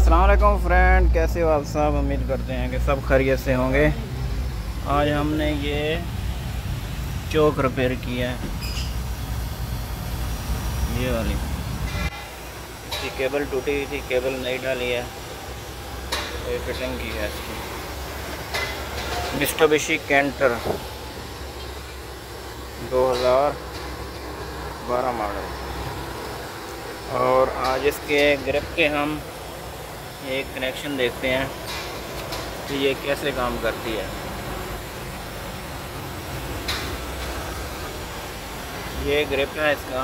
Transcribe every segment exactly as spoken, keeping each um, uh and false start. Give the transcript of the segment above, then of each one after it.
अस्सलाम वालेकुम फ्रेंड, कैसे हो आप सब। उम्मीद करते हैं कि सब खैरियत से होंगे। आज हमने ये चौक रिपेयर किया है, ये वाली। इसकी केबल टूटी हुई थी, केबल नई डाली है, ये फिटिंग की है इसकी। मित्सुबिशी कैंटर दो हज़ार बारह मॉडल। और आज इसके ग्रिप के हम एक कनेक्शन देखते हैं कि ये कैसे काम करती है। ये ग्रिप है इसका,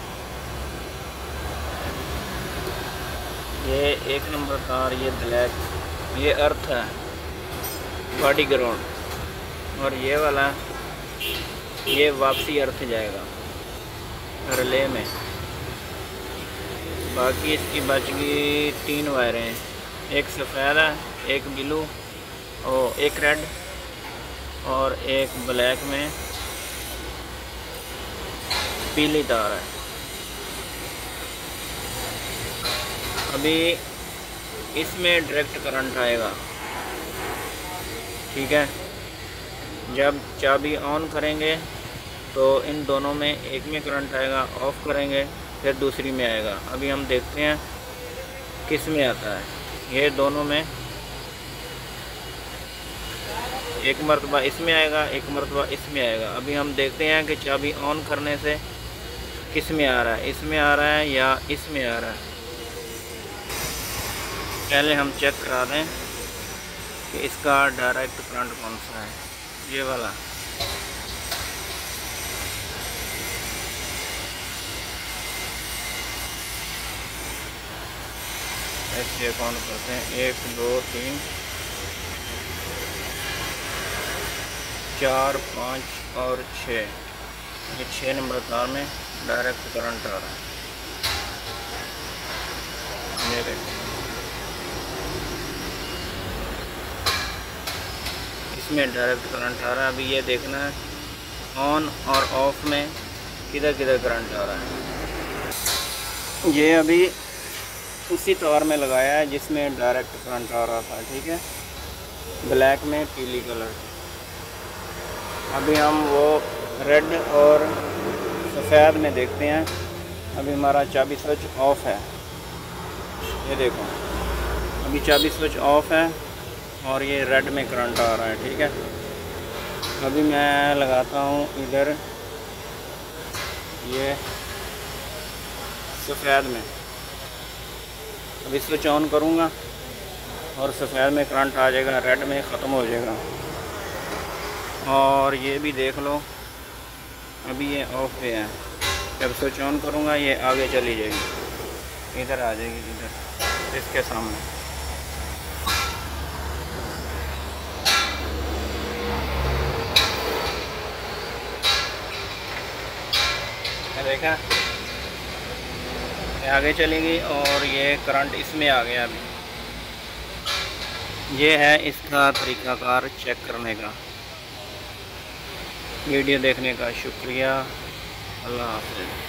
ये एक नंबर तार, ये ब्लैक, ये अर्थ है, बॉडी ग्राउंड। और ये वाला ये वापसी अर्थ जाएगा रिले में। बाकी इसकी बच गई तीन वायरें हैं, एक सफ़ेद है, एक ब्लू और एक रेड और एक ब्लैक में पीली तार है। अभी इसमें डायरेक्ट करंट आएगा, ठीक है। जब चाबी ऑन करेंगे तो इन दोनों में एक में करंट आएगा, ऑफ़ करेंगे फिर दूसरी में आएगा। अभी हम देखते हैं किस में आता है। ये दोनों में एक मरतबा इसमें आएगा, एक मरतबा इसमें आएगा। अभी हम देखते हैं कि चाबी ऑन करने से किस में आ रहा है, इसमें आ रहा है या इसमें आ रहा है। पहले हम चेक करा दें कि इसका डायरेक्ट करंट कौन सा है। ये वाला ऐसे काउंट करते हैं, एक दो तीन चार पाँच और छः। ये छः नंबर तार में डायरेक्ट करंट आ रहा है। ये देखो, इसमें डायरेक्ट करंट आ रहा है। अभी ये देखना है ऑन और ऑफ में किधर किधर करंट आ रहा है। ये अभी उसी तार में लगाया है जिसमें डायरेक्ट करंट आ रहा था, ठीक है, ब्लैक में पीली कलर। अभी हम वो रेड और सफ़ेद में देखते हैं। अभी हमारा चाबी स्विच ऑफ है, ये देखो अभी चाबी स्विच ऑफ है और ये रेड में करंट आ रहा है, ठीक है। अभी मैं लगाता हूँ इधर ये सफ़ेद में। अभी स्विच ऑन करूँगा और सफ़ेद में करंट आ जाएगा, रेड में ख़त्म हो जाएगा। और ये भी देख लो, अभी ये ऑफ पे है। जब स्विच ऑन करूँगा ये आगे चली जाएगी, इधर आ जाएगी, इधर इसके सामने। देखा, आगे चलेगी और ये करंट इसमें आ गया। अभी ये है इसका तरीक़ाकार चेक करने का। वीडियो देखने का शुक्रिया। अल्लाह हाफ़िज़।